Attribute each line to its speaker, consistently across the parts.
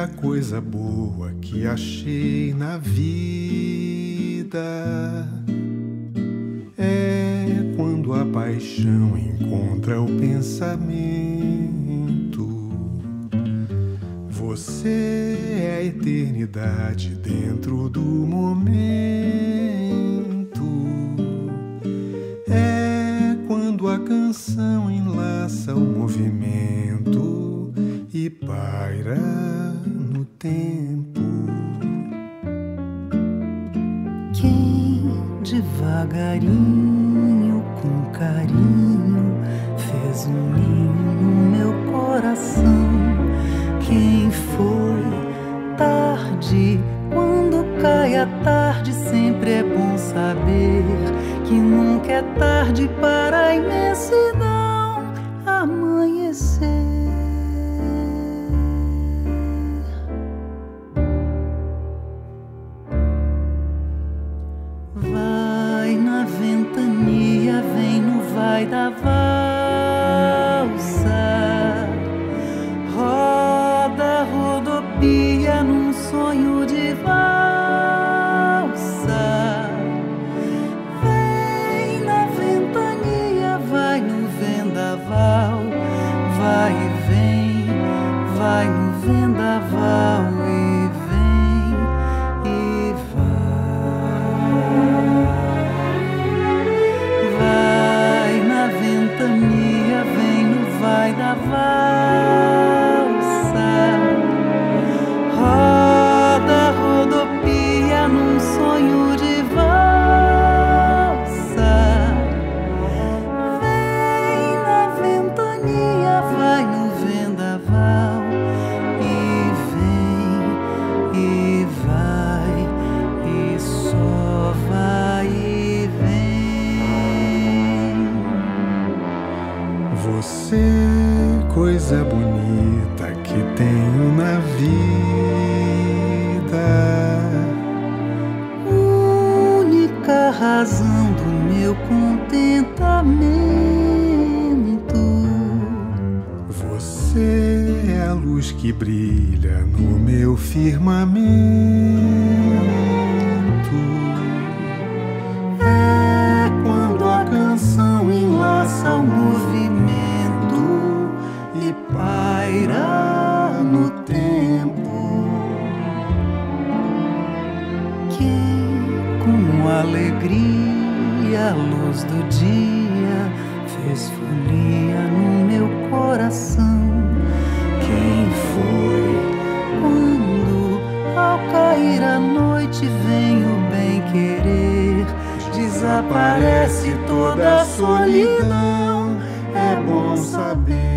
Speaker 1: a coisa boa que achei na vida. É quando a paixão encontra o pensamento. Você é a eternidade dentro do momento. É quando a canção enlaça o movimento e paira no tempo.
Speaker 2: Quem devagarinho, com carinho, fez um ninho no meu coração? Quem foi tarde? Quando cai a tarde, sempre é bom saber que nunca é tarde para a imensidão amanhecer. Vai na ventania, vem no vai da valsa, roda, rodopia num sonho de valsa. Vem na ventania, vai no vendaval, vai e vem, vai no vendaval e vem e vai. Vai na ventania, vem no vai da valsa, roda, rodopia num sonho de valsa. Vem na ventania, vai no vendaval e vem e vai e só vai e vem.
Speaker 1: Você, coisa bonita que tenho na vida.
Speaker 2: Única razão do meu contentamento.
Speaker 1: Você é a luz que brilha no meu firmamento. É quando a canção enlaça o movimento e paira no tempo.
Speaker 2: Quem com alegria a luz do dia fez folia no meu coração? Quem foi quando ao cair a noite vem o bem-querer, desaparece toda a solidão? É bom saber.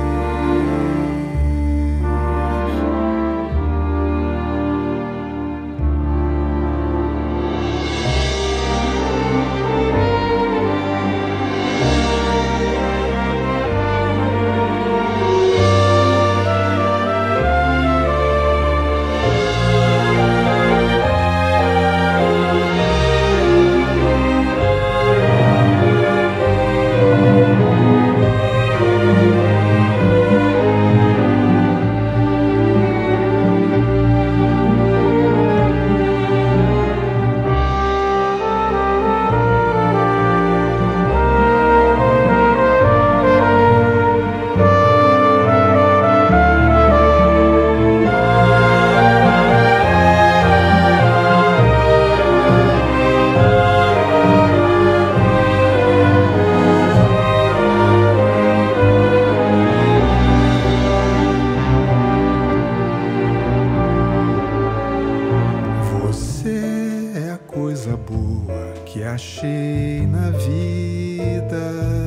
Speaker 2: Coisa boa que achei na vida.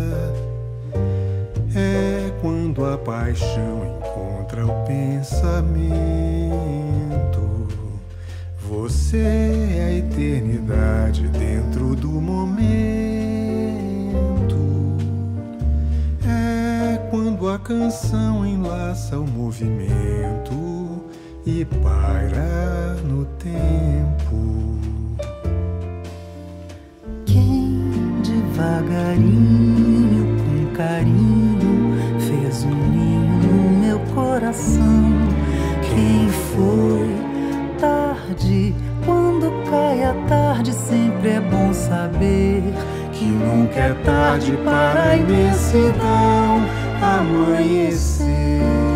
Speaker 2: É quando a paixão encontra o pensamento. Você é a eternidade dentro do momento. É quando a canção enlaça o movimento e paira no tempo. Devagarinho, com carinho, fez um ninho no meu coração. Quem foi foi tarde. Quando cai a tarde, sempre é bom saber que nunca é tarde para a imensidão amanhecer.